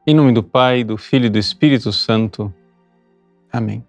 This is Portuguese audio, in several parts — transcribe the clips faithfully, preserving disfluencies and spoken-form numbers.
Em nome do Pai, do Filho e do Espírito Santo. Amém.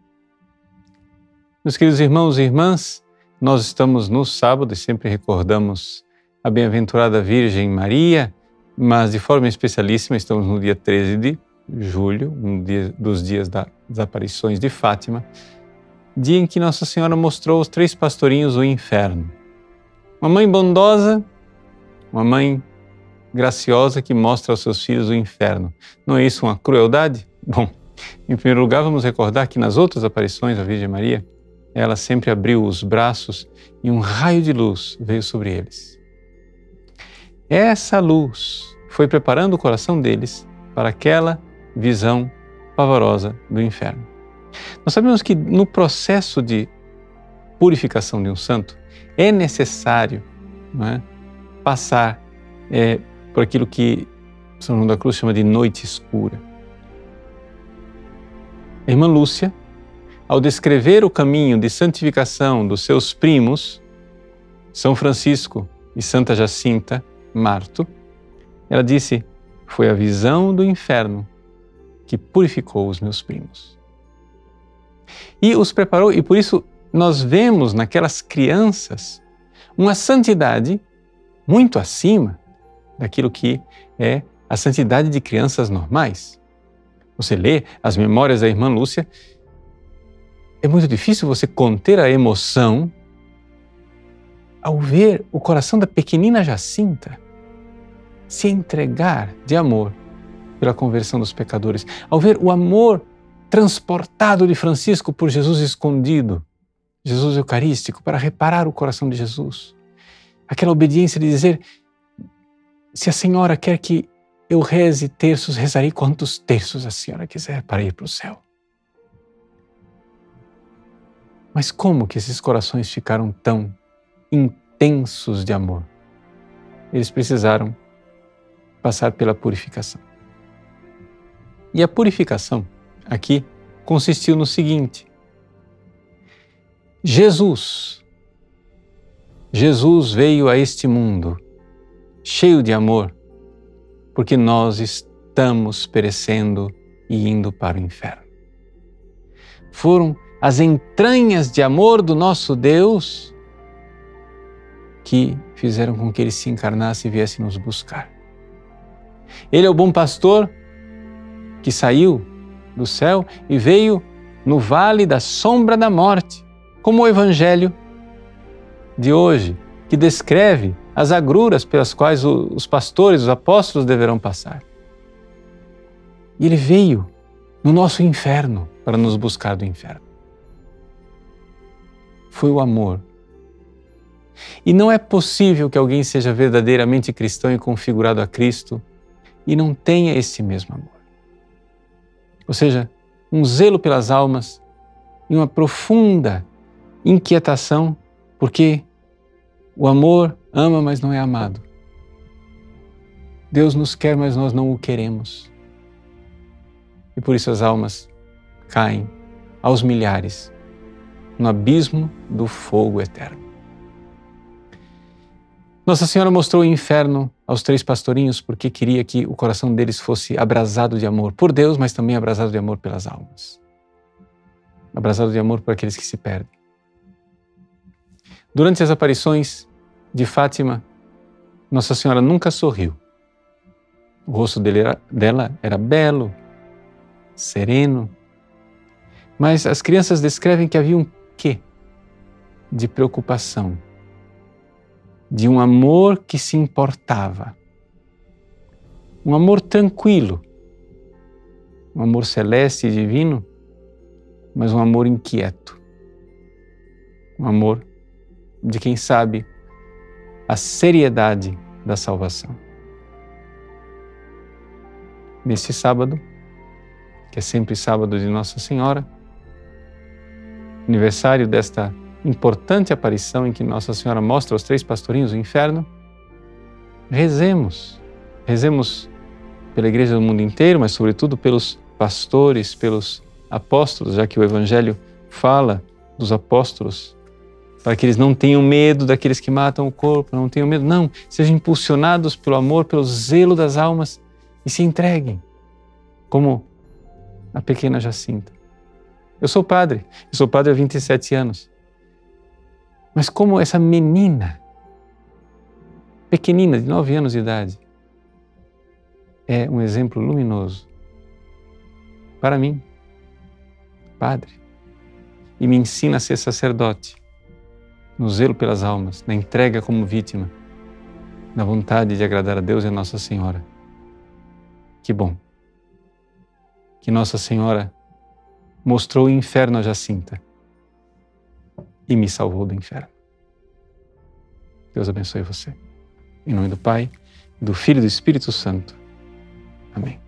Meus queridos irmãos e irmãs, nós estamos no sábado e sempre recordamos a bem-aventurada Virgem Maria, mas de forma especialíssima estamos no dia treze de julho, um dia dos dias das aparições de Fátima, dia em que Nossa Senhora mostrou aos três pastorinhos o inferno. Uma mãe bondosa, uma mãe graciosa que mostra aos seus filhos o inferno. Não é isso uma crueldade? Bom, em primeiro lugar vamos recordar que nas outras aparições da Virgem Maria, ela sempre abriu os braços e um raio de luz veio sobre eles. Essa luz foi preparando o coração deles para aquela visão pavorosa do inferno. Nós sabemos que no processo de purificação de um santo é necessário, não é, passar é, por aquilo que São João da Cruz chama de noite escura. A irmã Lúcia, ao descrever o caminho de santificação dos seus primos, São Francisco e Santa Jacinta Marto, ela disse: foi a visão do inferno que purificou os meus primos. E os preparou, e por isso nós vemos naquelas crianças uma santidade muito acima daquilo que é a santidade de crianças normais. Você lê as memórias da irmã Lúcia, é muito difícil você conter a emoção ao ver o coração da pequenina Jacinta se entregar de amor pela conversão dos pecadores, ao ver o amor transportado de Francisco por Jesus escondido, Jesus eucarístico, para reparar o coração de Jesus. Aquela obediência de dizer: se a senhora quer que eu reze terços, rezarei quantos terços a senhora quiser para ir para o céu. Mas como que esses corações ficaram tão intensos de amor? Eles precisaram passar pela purificação. E a purificação aqui consistiu no seguinte: Jesus, Jesus veio a este mundo cheio de amor, porque nós estamos perecendo e indo para o inferno. Foram as entranhas de amor do nosso Deus que fizeram com que Ele se encarnasse e viesse nos buscar. Ele é o bom pastor que saiu do céu e veio no vale da sombra da morte, como o Evangelho de hoje, que descreve as agruras pelas quais os pastores, os apóstolos deverão passar. E Ele veio no nosso inferno para nos buscar do inferno. Foi o amor. E não é possível que alguém seja verdadeiramente cristão e configurado a Cristo e não tenha esse mesmo amor. Ou seja, um zelo pelas almas e uma profunda inquietação, porque o amor ama, mas não é amado. Deus nos quer, mas nós não o queremos. E por isso as almas caem aos milhares no abismo do fogo eterno. Nossa Senhora mostrou o inferno aos três pastorinhos porque queria que o coração deles fosse abrasado de amor por Deus, mas também abrasado de amor pelas almas. Abrasado de amor por aqueles que se perdem. Durante as aparições de Fátima, Nossa Senhora nunca sorriu. O rosto dele era, dela era belo, sereno, mas as crianças descrevem que havia um quê de preocupação, de um amor que se importava, um amor tranquilo, um amor celeste e divino, mas um amor inquieto, um amor de quem sabe a seriedade da salvação. Nesse sábado, que é sempre sábado de Nossa Senhora, aniversário desta importante aparição em que Nossa Senhora mostra aos três pastorinhos o inferno, rezemos, rezemos pela Igreja do mundo inteiro, mas sobretudo pelos pastores, pelos apóstolos, já que o Evangelho fala dos apóstolos, para que eles não tenham medo daqueles que matam o corpo, não tenham medo, não, sejam impulsionados pelo amor, pelo zelo das almas e se entreguem como a pequena Jacinta. Eu sou padre, eu sou padre há vinte e sete anos. Mas como essa menina, pequenina, de nove anos de idade, é um exemplo luminoso para mim, padre, e me ensina a ser sacerdote, no zelo pelas almas, na entrega como vítima, na vontade de agradar a Deus e a Nossa Senhora. Que bom que Nossa Senhora mostrou o inferno a Jacinta e me salvou do inferno. Deus abençoe você. Em nome do Pai, do Filho e do Espírito Santo. Amém.